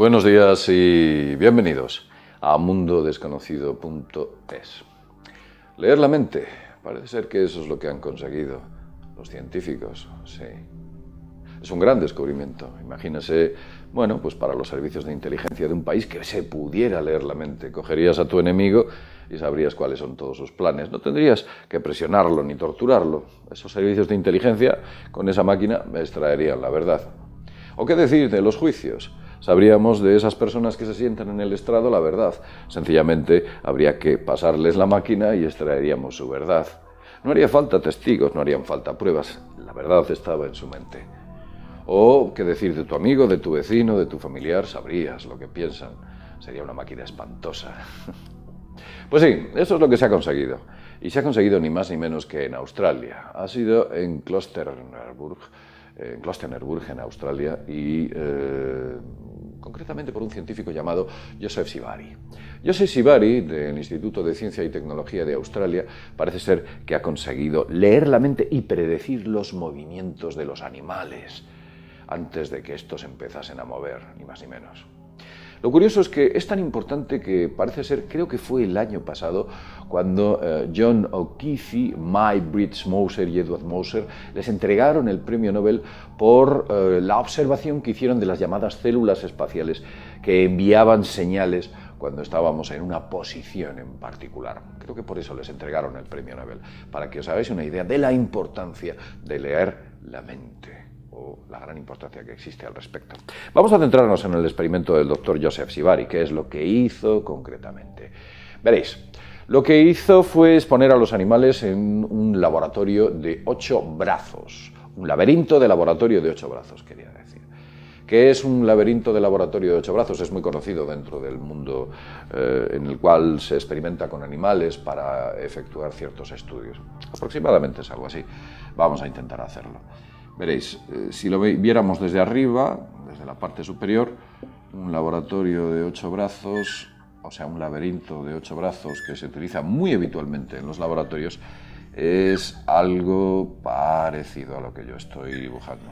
Buenos días y bienvenidos a mundodesconocido.es. Leer la mente, parece ser que eso es lo que han conseguido los científicos, sí. Es un gran descubrimiento. Imagínese, bueno, pues para los servicios de inteligencia de un país que se pudiera leer la mente. Cogerías a tu enemigo y sabrías cuáles son todos sus planes. No tendrías que presionarlo ni torturarlo. Esos servicios de inteligencia con esa máquina me extraerían la verdad. ¿O qué decir de los juicios? Sabríamos de esas personas que se sientan en el estrado la verdad. Sencillamente habría que pasarles la máquina y extraeríamos su verdad. No haría falta testigos, no harían falta pruebas. La verdad estaba en su mente. O qué decir de tu amigo, de tu vecino, de tu familiar, sabrías lo que piensan. Sería una máquina espantosa. Pues sí, eso es lo que se ha conseguido. Y se ha conseguido ni más ni menos que en Australia. Ha sido en Klosterneuburg, en Australia, y concretamente por un científico llamado Joseph Shibari. Joseph Shibari, del Instituto de Ciencia y Tecnología de Australia, parece ser que ha conseguido leer la mente y predecir los movimientos de los animales antes de que estos empezasen a mover, ni más ni menos. Lo curioso es que es tan importante que parece ser, creo que fue el año pasado, cuando John O'Keefe, Brits Moser y Edward Moser les entregaron el premio Nobel por la observación que hicieron de las llamadas células espaciales que enviaban señales cuando estábamos en una posición en particular. Creo que por eso les entregaron el premio Nobel, para que os hagáis una idea de la importancia de leer la mente, o la gran importancia que existe al respecto. Vamos a centrarnos en el experimento del doctor Joseph Shibari, que es lo que hizo concretamente. Veréis, lo que hizo fue exponer a los animales en un laboratorio de 8 brazos, un laberinto de laboratorio de 8 brazos, quería decir. ¿Qué es un laberinto de laboratorio de 8 brazos? Es muy conocido dentro del mundo en el cual se experimenta con animales para efectuar ciertos estudios. Aproximadamente es algo así. Vamos a intentar hacerlo. Veréis, si lo viéramos desde arriba, desde la parte superior, un laboratorio de 8 brazos, o sea, un laberinto de 8 brazos que se utiliza muy habitualmente en los laboratorios, es algo parecido a lo que yo estoy dibujando.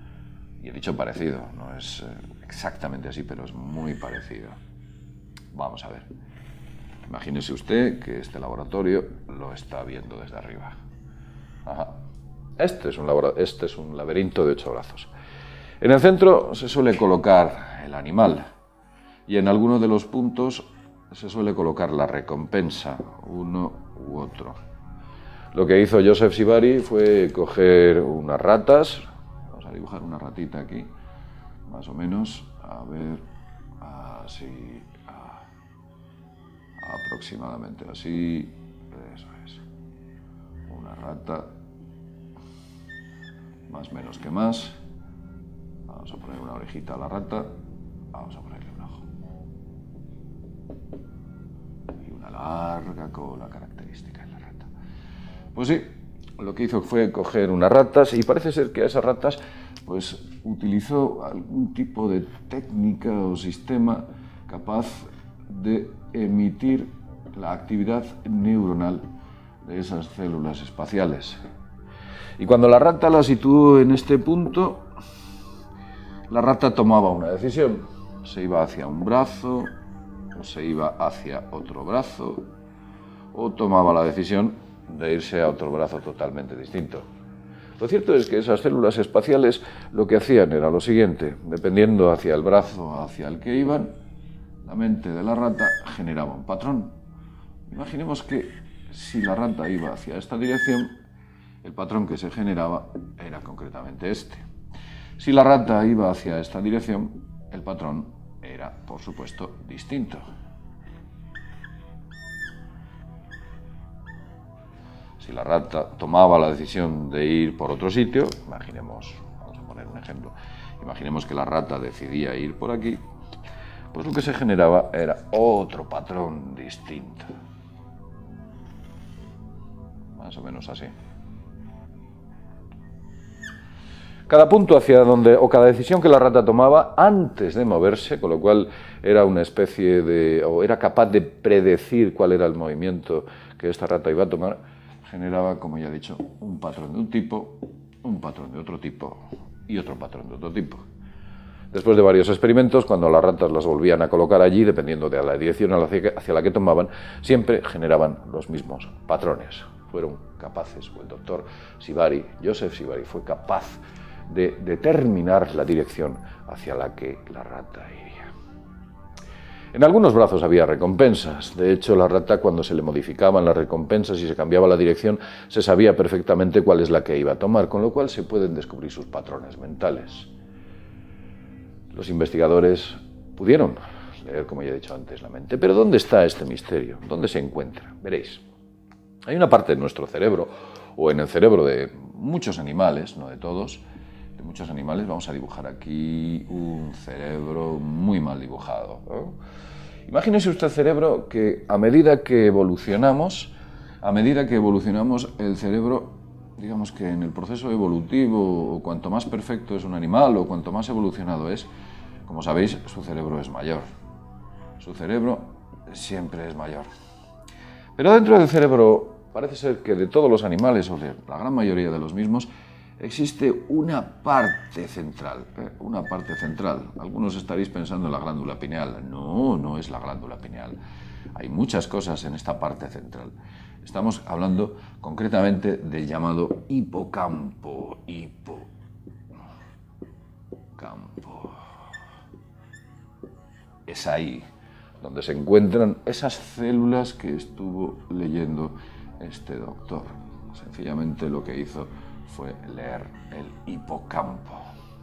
Y he dicho parecido, no es exactamente así, pero es muy parecido. Vamos a ver. Imagínese usted que este laboratorio lo está viendo desde arriba. Ajá. Este es un laberinto de 8 brazos. En el centro se suele colocar el animal y en alguno de los puntos se suele colocar la recompensa, uno u otro. Lo que hizo Joseph Shibari fue coger unas ratas, vamos a dibujar una ratita aquí, más o menos, a ver, así, aproximadamente así, eso es, una rata, más menos que más. Vamos a poner una orejita a la rata, vamos a ponerle un ojo y una larga cola característica en la rata. Pues sí, lo que hizo fue coger unas ratas y parece ser que a esas ratas pues utilizó algún tipo de técnica o sistema capaz de emitir la actividad neuronal de esas células espaciales. Y cuando la rata la situó en este punto, la rata tomaba una decisión. Se iba hacia un brazo, o se iba hacia otro brazo, o tomaba la decisión de irse a otro brazo totalmente distinto. Lo cierto es que esas células espaciales lo que hacían era lo siguiente: dependiendo hacia el brazo hacia el que iban, la mente de la rata generaba un patrón. Imaginemos que si la rata iba hacia esta dirección, el patrón que se generaba era concretamente este. Si la rata iba hacia esta dirección, el patrón era, por supuesto, distinto. Si la rata tomaba la decisión de ir por otro sitio, imaginemos, vamos a poner un ejemplo, imaginemos que la rata decidía ir por aquí, pues lo que se generaba era otro patrón distinto. Más o menos así. Cada punto hacia donde, o cada decisión que la rata tomaba antes de moverse, con lo cual era una especie de, o era capaz de predecir cuál era el movimiento que esta rata iba a tomar, generaba, como ya he dicho, un patrón de un tipo, un patrón de otro tipo y otro patrón de otro tipo. Después de varios experimentos, cuando las ratas las volvían a colocar allí, dependiendo de la dirección hacia la que tomaban, siempre generaban los mismos patrones. Fueron capaces, o el doctor Sibari, Joseph Sibari, fue capaz de determinar la dirección hacia la que la rata iría. En algunos brazos había recompensas. De hecho, la rata, cuando se le modificaban las recompensas y se cambiaba la dirección, se sabía perfectamente cuál es la que iba a tomar, con lo cual se pueden descubrir sus patrones mentales. Los investigadores pudieron leer, como ya he dicho antes, la mente. Pero ¿dónde está este misterio? ¿Dónde se encuentra? Veréis. Hay una parte de nuestro cerebro, o en el cerebro de muchos animales, no de todos, de muchos animales. Vamos a dibujar aquí un cerebro muy mal dibujado, ¿no? Imagínese usted el cerebro que a medida que evolucionamos, el cerebro, digamos que en el proceso evolutivo, o cuanto más perfecto es un animal, o cuanto más evolucionado es, como sabéis, su cerebro es mayor. Su cerebro siempre es mayor. Pero dentro del cerebro, parece ser que de todos los animales, o de la gran mayoría de los mismos, existe una parte central, una parte central. Algunos estaréis pensando en la glándula pineal. No, no es la glándula pineal. Hay muchas cosas en esta parte central. Estamos hablando concretamente del llamado hipocampo. Hipocampo. Es ahí donde se encuentran esas células que estuvo leyendo este doctor. Sencillamente lo que hizo fue leer el hipocampo.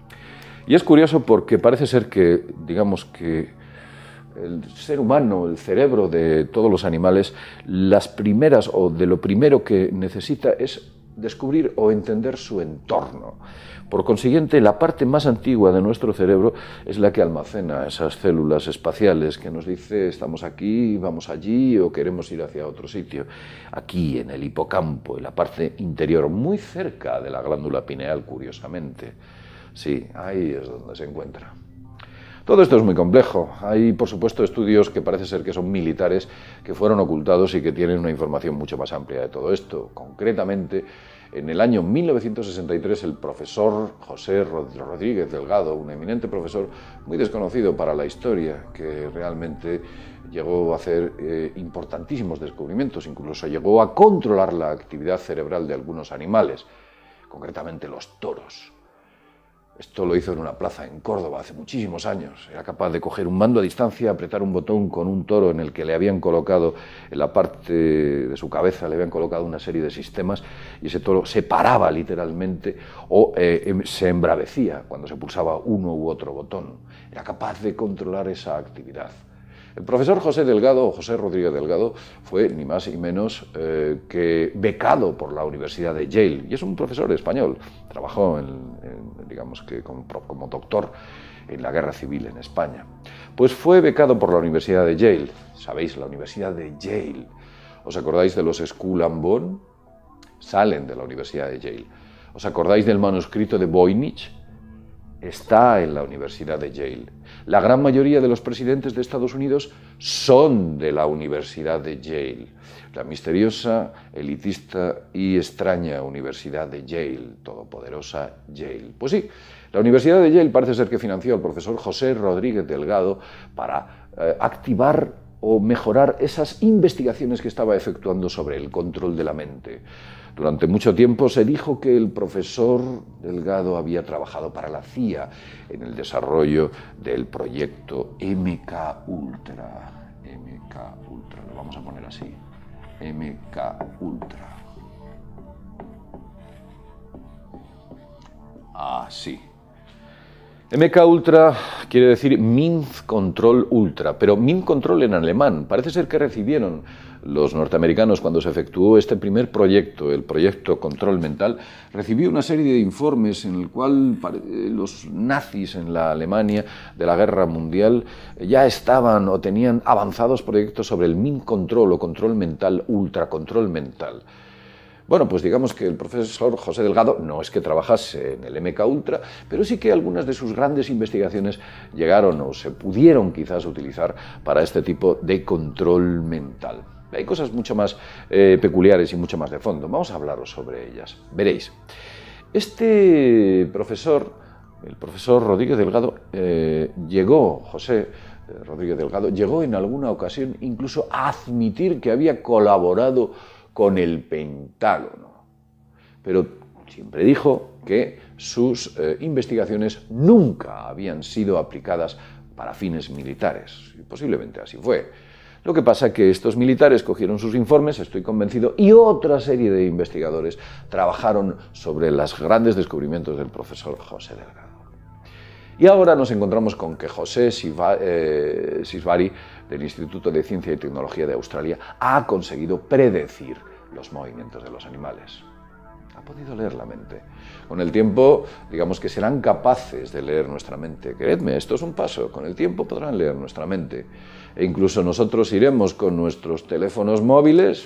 Y es curioso porque parece ser que, digamos que el ser humano, el cerebro de todos los animales, las primeras o de lo primero que necesita es descubrir o entender su entorno. Por consiguiente, la parte más antigua de nuestro cerebro es la que almacena esas células espaciales que nos dice estamos aquí, vamos allí o queremos ir hacia otro sitio. Aquí, en el hipocampo, en la parte interior, muy cerca de la glándula pineal, curiosamente. Sí, ahí es donde se encuentra. Todo esto es muy complejo. Hay, por supuesto, estudios que parece ser que son militares, que fueron ocultados y que tienen una información mucho más amplia de todo esto. Concretamente, en el año 1963, el profesor José Rodríguez Delgado, un eminente profesor muy desconocido para la historia, que realmente llegó a hacer importantísimos descubrimientos, incluso llegó a controlar la actividad cerebral de algunos animales, concretamente los toros. Esto lo hizo en una plaza en Córdoba hace muchísimos años. Era capaz de coger un mando a distancia, apretar un botón con un toro en el que le habían colocado, en la parte de su cabeza, le habían colocado una serie de sistemas y ese toro se paraba literalmente o se embravecía cuando se pulsaba uno u otro botón. Era capaz de controlar esa actividad. El profesor José Rodríguez Delgado, fue ni más ni menos que becado por la Universidad de Yale, y es un profesor español. Trabajó digamos que como doctor en la Guerra Civil en España. Pues fue becado por la Universidad de Yale. ¿Sabéis? La Universidad de Yale. ¿Os acordáis de los Skull and Bones? Salen de la Universidad de Yale. ¿Os acordáis del manuscrito de Voynich? Está en la Universidad de Yale. La gran mayoría de los presidentes de Estados Unidos son de la Universidad de Yale. La misteriosa, elitista y extraña Universidad de Yale, todopoderosa Yale. Pues sí, la Universidad de Yale parece ser que financió al profesor José Rodríguez Delgado para activar o mejorar esas investigaciones que estaba efectuando sobre el control de la mente. Durante mucho tiempo se dijo que el profesor Delgado había trabajado para la CIA en el desarrollo del proyecto MK Ultra. MK Ultra, lo vamos a poner así. MK Ultra. Así. MK Ultra quiere decir Mind Control Ultra, pero Mind Control en alemán. Parece ser que recibieron los norteamericanos cuando se efectuó este primer proyecto, el proyecto Control Mental, recibió una serie de informes en el cual los nazis en la Alemania de la Guerra Mundial ya estaban o tenían avanzados proyectos sobre el Mind Control o Control Mental, Ultra Control Mental. Bueno, pues digamos que el profesor José Delgado no es que trabajase en el MK Ultra, pero sí que algunas de sus grandes investigaciones llegaron o se pudieron quizás utilizar para este tipo de control mental. Hay cosas mucho más peculiares y mucho más de fondo. Vamos a hablaros sobre ellas. Veréis, este profesor El profesor Rodríguez Delgado José Rodríguez Delgado, llegó en alguna ocasión incluso a admitir que había colaborado con el Pentágono. Pero siempre dijo que sus investigaciones nunca habían sido aplicadas para fines militares. Y posiblemente así fue. Lo que pasa es que estos militares cogieron sus informes, estoy convencido, y otra serie de investigadores trabajaron sobre los grandes descubrimientos del profesor José Delgado. Y ahora nos encontramos con que José Sisbari, del Instituto de Ciencia y Tecnología de Australia, ha conseguido predecir los movimientos de los animales. Ha podido leer la mente. Con el tiempo, digamos que serán capaces de leer nuestra mente. Creedme, esto es un paso. Con el tiempo podrán leer nuestra mente. E incluso nosotros iremos con nuestros teléfonos móviles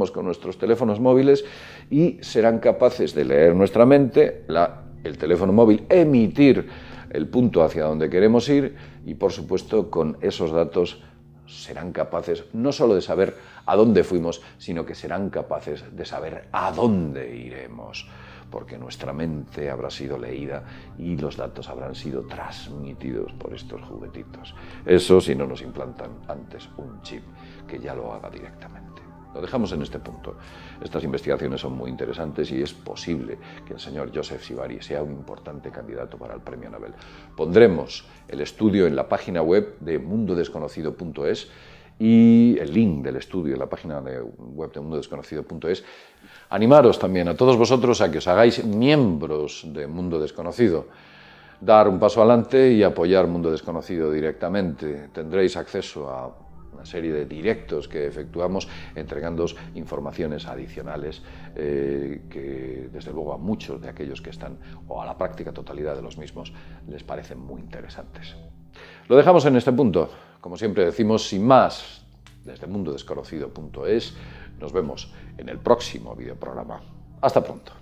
y serán capaces de leer nuestra mente, el teléfono móvil emitir el punto hacia donde queremos ir y, por supuesto, con esos datos serán capaces no solo de saber a dónde fuimos, sino que serán capaces de saber a dónde iremos, porque nuestra mente habrá sido leída y los datos habrán sido transmitidos por estos juguetitos. Eso si no nos implantan antes un chip que ya lo haga directamente. Lo dejamos en este punto. Estas investigaciones son muy interesantes y es posible que el señor Joseph Sibari sea un importante candidato para el Premio Nobel. Pondremos el estudio en la página web de mundodesconocido.es y el link del estudio en la página web de mundodesconocido.es. Animaros también a todos vosotros a que os hagáis miembros de Mundo Desconocido. Dar un paso adelante y apoyar Mundo Desconocido directamente. Tendréis acceso a una serie de directos que efectuamos entregándoos informaciones adicionales que desde luego a muchos de aquellos que están, o a la práctica totalidad de los mismos, les parecen muy interesantes. Lo dejamos en este punto. Como siempre decimos, sin más, desde mundodesconocido.es, nos vemos en el próximo videoprograma. Hasta pronto.